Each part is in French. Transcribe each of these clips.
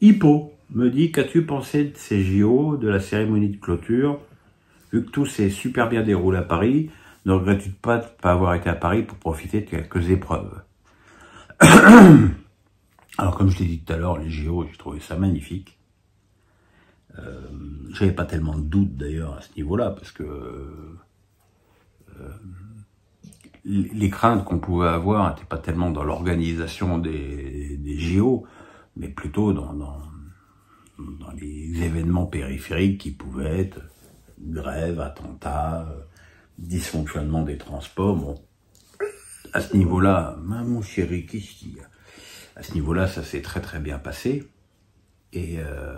Hippo me dit, qu'as-tu pensé de ces JO, de la cérémonie de clôture? Vu que tout s'est super bien déroulé à Paris, ne regrettes-tu pas de ne pas avoir été à Paris pour profiter de quelques épreuves? Alors, comme je l'ai dit tout à l'heure, les JO, j'ai trouvé ça magnifique. J'avais pas tellement de doutes d'ailleurs à ce niveau-là, parce que les craintes qu'on pouvait avoir n'étaient pas tellement dans l'organisation des JO, mais plutôt dans les événements périphériques qui pouvaient être grève, attentats, dysfonctionnement des transports. Bon, à ce niveau-là, mon chéri, qu'est-ce qu'il y a? À ce niveau-là, ça s'est très très bien passé. Et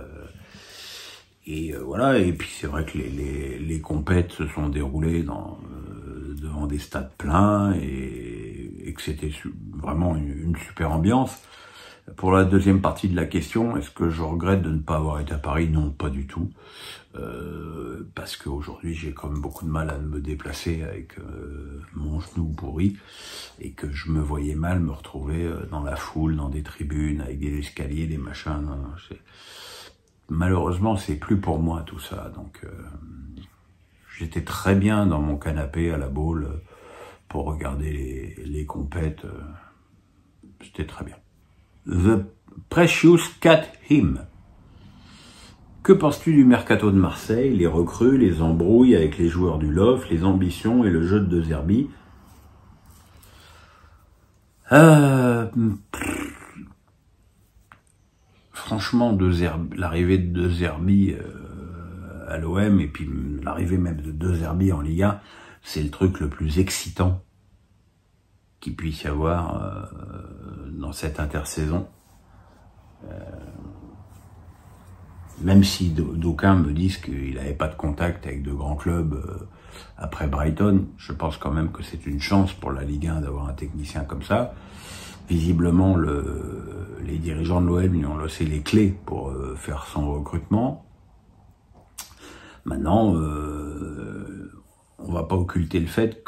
voilà. Et puis c'est vrai que les compètes se sont déroulées devant des stades pleins et que c'était vraiment une super ambiance. Pour la deuxième partie de la question, est-ce que je regrette de ne pas avoir été à Paris? Non, pas du tout. Parce qu'aujourd'hui, j'ai quand même beaucoup de mal à me déplacer avec mon genou pourri et que je me voyais mal me retrouver dans la foule, dans des tribunes, avec des escaliers, des machins. Non, malheureusement, c'est plus pour moi tout ça. Donc, j'étais très bien dans mon canapé à la Baule pour regarder les compètes. C'était très bien. The Precious Cat Hymn. Que penses-tu du mercato de Marseille, les recrues, les embrouilles avec les joueurs du LOF, les ambitions et le jeu de De Zerbi? Franchement, l'arrivée de De Zerbi à l'OM et puis l'arrivée même de De Zerbi en Ligue 1, c'est le truc le plus excitant qu'il puisse y avoir dans cette intersaison. Même si d'aucuns me disent qu'il n'avait pas de contact avec de grands clubs après Brighton, je pense quand même que c'est une chance pour la Ligue 1 d'avoir un technicien comme ça. Visiblement, les dirigeants de l'OM lui ont laissé les clés pour faire son recrutement. Maintenant, on va pas occulter le fait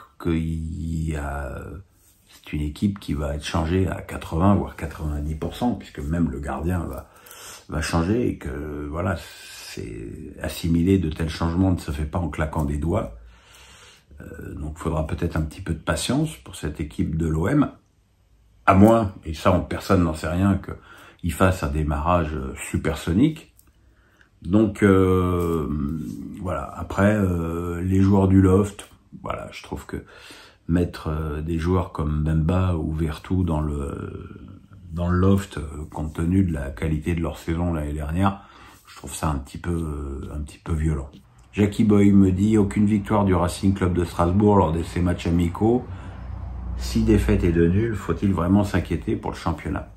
c'est une équipe qui va être changée à 80 voire 90%, puisque même le gardien va changer et que voilà, c'est assimiler de tels changements ne se fait pas en claquant des doigts. Donc il faudra peut-être un petit peu de patience pour cette équipe de l'OM, à moins, et ça personne n'en sait rien, qu'il fasse un démarrage supersonique. Donc voilà, après les joueurs du loft, voilà, je trouve que mettre des joueurs comme Bemba ou Vertou dans le loft, compte tenu de la qualité de leur saison l'année dernière, je trouve ça un petit peu violent. Jackie Boy me dit, aucune victoire du Racing Club de Strasbourg lors de ces matchs amicaux. 6 défaites et 2 nuls, faut-il vraiment s'inquiéter pour le championnat?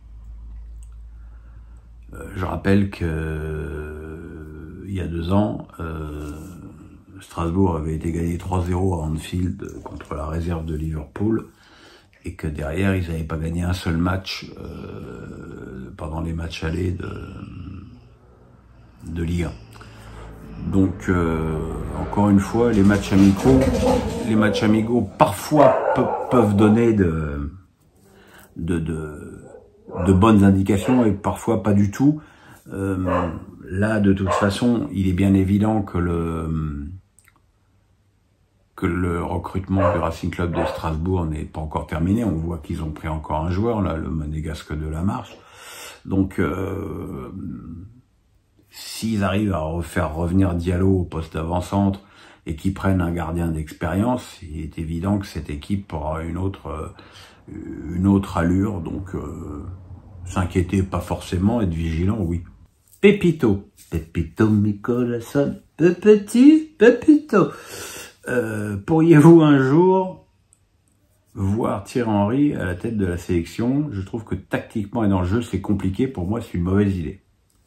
Je rappelle que il y a 2 ans, Strasbourg avait été gagné 3-0 à Anfield contre la réserve de Liverpool et que derrière ils n'avaient pas gagné un seul match pendant les matchs allés de Ligue 1. Donc encore une fois, les matchs amicaux parfois peuvent donner de bonnes indications et parfois pas du tout. Là, de toute façon, il est bien évident que le recrutement du Racing Club de Strasbourg n'est pas encore terminé. On voit qu'ils ont pris encore un joueur, là, le monégasque de la Marche. Donc, s'ils arrivent à faire revenir Diallo au poste d'avant-centre et qu'ils prennent un gardien d'expérience, il est évident que cette équipe aura une autre allure. Donc, s'inquiéter pas forcément, être vigilant, oui. Pepito mi corazón, Pepito. Pourriez-vous un jour voir Thierry Henry à la tête de la sélection? Je trouve que tactiquement et dans le jeu, c'est compliqué. Pour moi, c'est une mauvaise idée.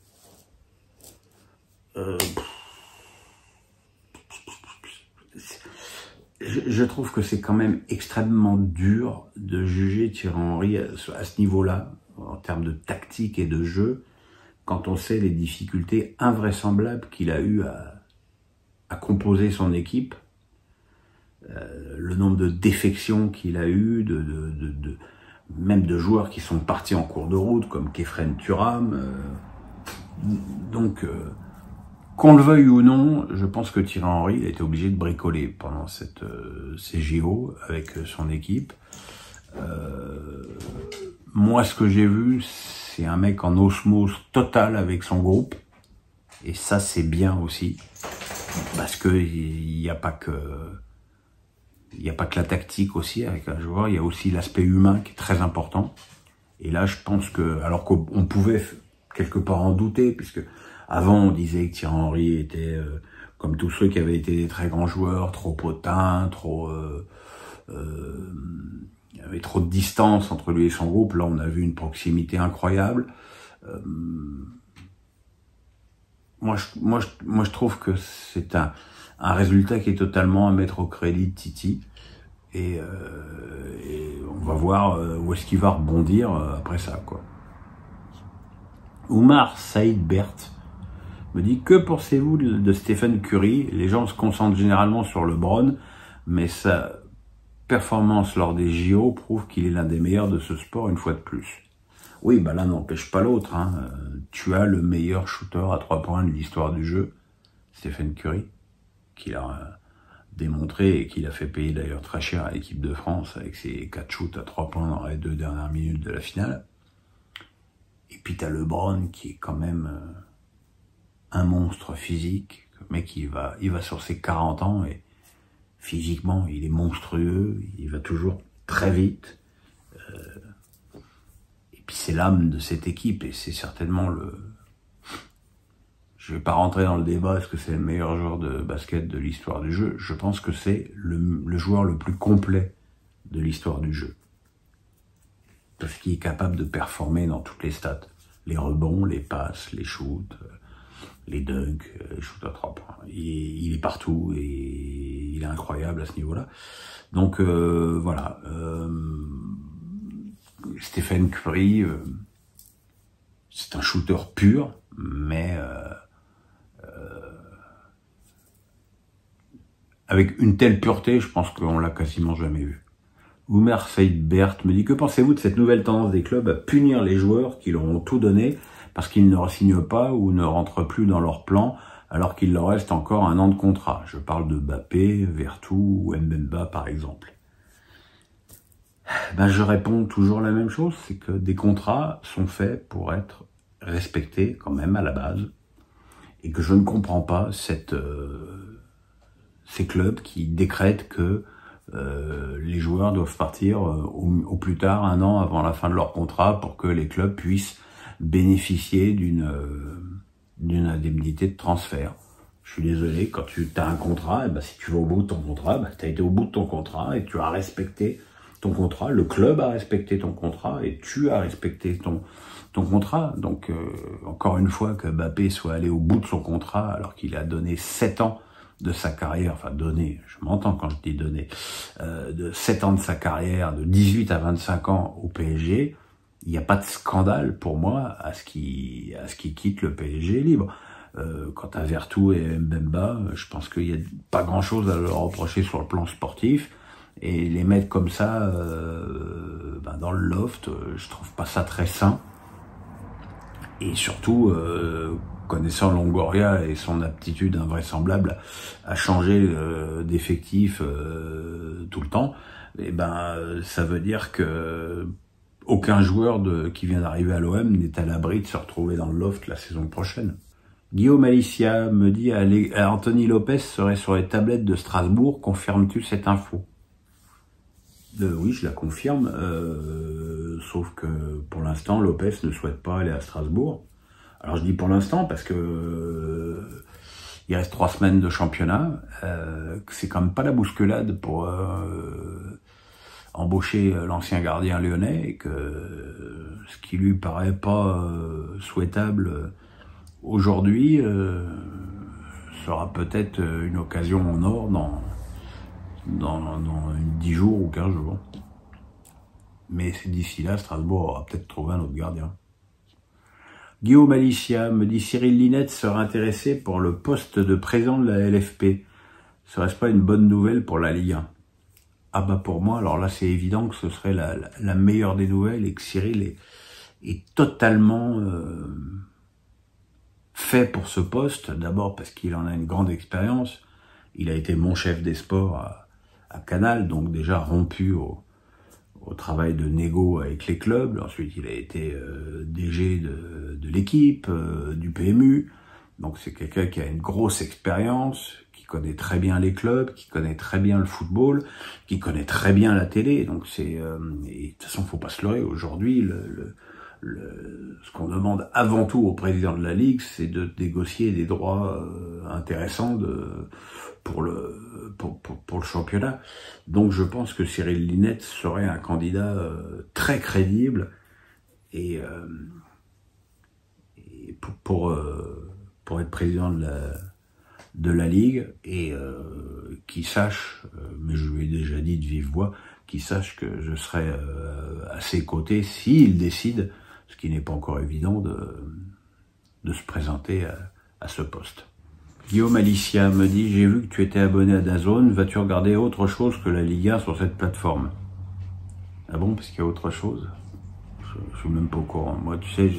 Je trouve que c'est quand même extrêmement dur de juger Thierry Henry à ce niveau-là, en termes de tactique et de jeu, quand on sait les difficultés invraisemblables qu'il a eues à composer son équipe, le nombre de défections qu'il a eu, même de joueurs qui sont partis en cours de route, comme Kefren Thuram. Donc, qu'on le veuille ou non, je pense que Thierry Henry a été obligé de bricoler pendant ces JO avec son équipe. Moi, ce que j'ai vu, c'est un mec en osmose totale avec son groupe. Et ça, c'est bien aussi. Parce que il n'y a pas que la tactique aussi avec un joueur, il y a aussi l'aspect humain qui est très important. Et là, je pense que, alors qu'on pouvait quelque part en douter, puisque avant on disait que Thierry Henry était, comme tous ceux qui avaient été des très grands joueurs, trop hautains, il y avait trop de distance entre lui et son groupe. Là, on a vu une proximité incroyable. Moi, je trouve que c'est un résultat qui est totalement à mettre au crédit de Titi. Et on va voir où est-ce qu'il va rebondir après ça, quoi. Oumar Saïd Bert me dit: que pensez-vous de Stephen Curry? Les gens se concentrent généralement sur LeBron, mais sa performance lors des JO prouve qu'il est l'un des meilleurs de ce sport une fois de plus. Oui, bah l'un n'empêche pas l'autre, hein. Tu as le meilleur shooter à 3 points de l'histoire du jeu, Stephen Curry, qu'il a démontré et qu'il a fait payer d'ailleurs très cher à l'équipe de France avec ses 4 shoots à 3 points dans les 2 dernières minutes de la finale. Et puis tu as LeBron qui est quand même un monstre physique. Le mec, il va sur ses 40 ans et physiquement, il est monstrueux, il va toujours très vite. Et puis c'est l'âme de cette équipe et c'est certainement Je vais pas rentrer dans le débat, est-ce que c'est le meilleur joueur de basket de l'histoire du jeu? Je pense que c'est le joueur le plus complet de l'histoire du jeu. Parce qu'il est capable de performer dans toutes les stats. Les rebonds, les passes, les shoots, les dunks, les shoots à 3 points. Il est partout et il est incroyable à ce niveau-là. Donc voilà. Stephen Curry, c'est un shooter pur, mais avec une telle pureté, je pense qu'on l'a quasiment jamais vu. Oumar Saïd Bert me dit: que pensez-vous de cette nouvelle tendance des clubs à punir les joueurs qui leur ont tout donné parce qu'ils ne re-signent pas ou ne rentrent plus dans leur plan alors qu'il leur reste encore 1 an de contrat? Je parle de Mbappé, Vertou ou Mbemba par exemple. Ben, je réponds toujours la même chose, c'est que des contrats sont faits pour être respectés quand même à la base et que je ne comprends pas ces clubs qui décrètent que les joueurs doivent partir au plus tard 1 an avant la fin de leur contrat pour que les clubs puissent bénéficier d'une indemnité de transfert. Je suis désolé, quand tu as un contrat, et ben, si tu vas au bout de ton contrat, ben, tu as été au bout de ton contrat et tu as respecté ton contrat, le club a respecté ton contrat et tu as respecté ton contrat. Donc encore une fois, que Mbappé soit allé au bout de son contrat alors qu'il a donné 7 ans de sa carrière, enfin donné, je m'entends quand je dis donné, de 7 ans de sa carrière, de 18 à 25 ans au PSG, il n'y a pas de scandale pour moi à ce qui quitte le PSG libre. Quant à Vertou et Mbemba, je pense qu'il n'y a pas grand chose à leur reprocher sur le plan sportif, et les mettre comme ça ben dans le loft, je trouve pas ça très sain. Et surtout, connaissant Longoria et son aptitude invraisemblable à changer d'effectif tout le temps, et ben ça veut dire que aucun joueur qui vient d'arriver à l'OM n'est à l'abri de se retrouver dans le loft la saison prochaine. Guillaume Alicia me dit: Anthony Lopez serait sur les tablettes de Strasbourg, confirmes-tu cette info? Oui, je la confirme, sauf que pour l'instant, Lopez ne souhaite pas aller à Strasbourg. Alors je dis pour l'instant parce que il reste 3 semaines de championnat, c'est quand même pas la bousculade pour embaucher l'ancien gardien lyonnais, et que ce qui lui paraît pas souhaitable aujourd'hui sera peut-être une occasion en or dans 10 jours ou 15 jours. Mais d'ici là, Strasbourg aura peut-être trouvé un autre gardien. Guillaume Alicia me dit: Cyril Linette serait intéressé pour le poste de président de la LFP. Serait-ce pas une bonne nouvelle pour la Ligue 1? Ah bah pour moi, alors là c'est évident que ce serait la meilleure des nouvelles et que Cyril est totalement fait pour ce poste, d'abord parce qu'il en a une grande expérience. Il a été mon chef des sports à Canal, donc déjà rompu au travail de négo avec les clubs. Ensuite, il a été DG de l'équipe, du PMU. Donc c'est quelqu'un qui a une grosse expérience, qui connaît très bien les clubs, qui connaît très bien le football, qui connaît très bien la télé. Donc et de toute façon, faut pas se leurrer. Aujourd'hui, ce qu'on demande avant tout au président de la Ligue, c'est de négocier des droits intéressants pour le championnat. Donc je pense que Cyril Linette serait un candidat très crédible et pour être président de la Ligue et qui sache, mais je lui ai déjà dit de vive voix, qui sache que je serai à ses côtés s'il décide, ce qui n'est pas encore évident, de se présenter à ce poste. Guillaume Alicia me dit « J'ai vu que tu étais abonné à DAZN, vas-tu regarder autre chose que la Ligue 1 sur cette plateforme ?» Ah bon, parce qu'il y a autre chose? Je suis même pas au courant. Moi, tu sais,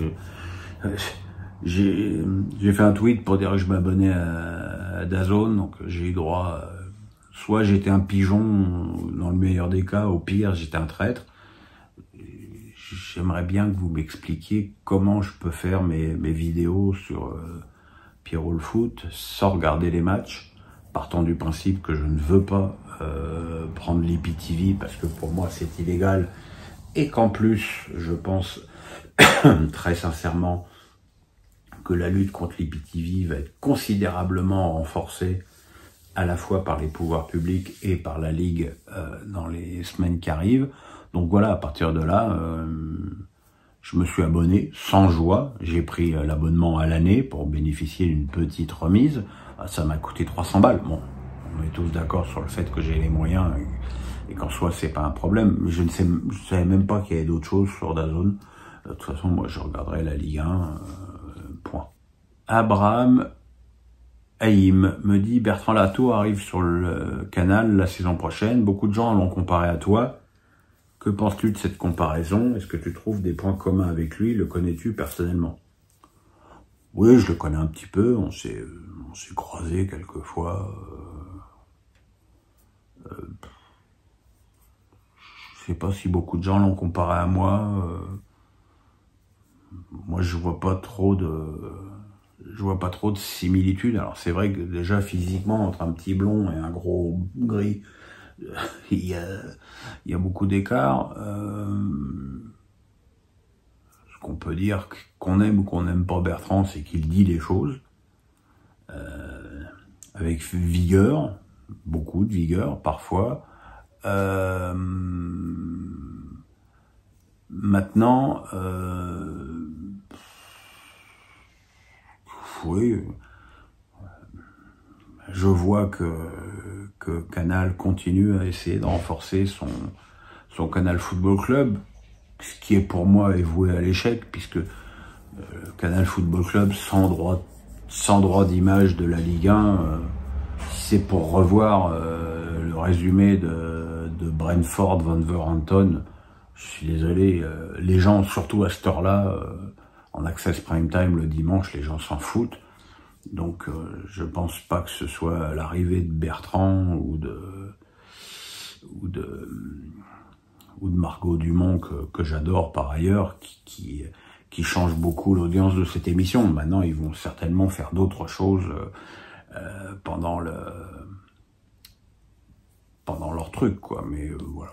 j'ai fait un tweet pour dire que je m'abonnais à DAZN, donc j'ai eu droit, soit j'étais un pigeon dans le meilleur des cas, au pire j'étais un traître. J'aimerais bien que vous m'expliquiez comment je peux faire mes vidéos sur Pierrot le foot sans regarder les matchs, partant du principe que je ne veux pas prendre l'IPTV parce que pour moi c'est illégal et qu'en plus je pense très sincèrement que la lutte contre l'IPTV va être considérablement renforcée à la fois par les pouvoirs publics et par la Ligue dans les semaines qui arrivent. Donc voilà, à partir de là, je me suis abonné sans joie. J'ai pris l'abonnement à l'année pour bénéficier d'une petite remise. Ça m'a coûté 300 balles. Bon, on est tous d'accord sur le fait que j'ai les moyens et qu'en soi, c'est pas un problème. Mais je savais même pas qu'il y avait d'autres choses sur DAZN. De toute façon, moi, je regarderai la Ligue 1, point. Abraham Haïm me dit « Bertrand Latour arrive sur le canal la saison prochaine. Beaucoup de gens l'ont comparé à toi. Que penses-tu de cette comparaison? Est-ce que tu trouves des points communs avec lui? Le connais-tu personnellement? » Oui, je le connais un petit peu. On s'est croisés quelques fois. Je sais pas si beaucoup de gens l'ont comparé à moi. Moi, je vois pas trop de similitudes. Alors c'est vrai que déjà physiquement, entre un petit blond et un gros gris, il y a beaucoup d'écart. Ce qu'on peut dire, qu'on aime ou qu'on n'aime pas Bertrand, c'est qu'il dit les choses avec vigueur, beaucoup de vigueur parfois. Maintenant, oui, je vois que Canal continue à essayer de renforcer son Canal Football Club, ce qui est pour moi est voué à l'échec, puisque Canal Football Club sans droit d'image de la Ligue 1, c'est pour revoir le résumé de Brentford Wolverhampton. Je suis désolé, les gens, surtout à cette heure-là, en access prime time le dimanche, les gens s'en foutent. Donc je pense pas que ce soit l'arrivée de Bertrand ou de Margot Dumont que j'adore par ailleurs, qui change beaucoup l'audience de cette émission. Maintenant, ils vont certainement faire d'autres choses pendant leur truc, quoi. Mais voilà.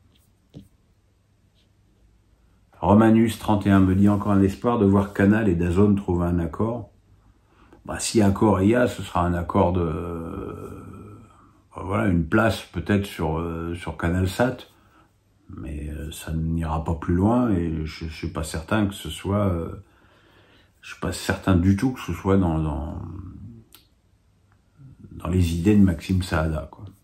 Romanus 31 me dit encore un espoir de voir Canal et DAZN trouver un accord. Bah, si accord il y a, ce sera un accord voilà, une place peut-être sur CanalSat, mais ça n'ira pas plus loin et je suis pas certain que ce soit, je suis pas certain du tout que ce soit dans les idées de Maxime Saada, quoi.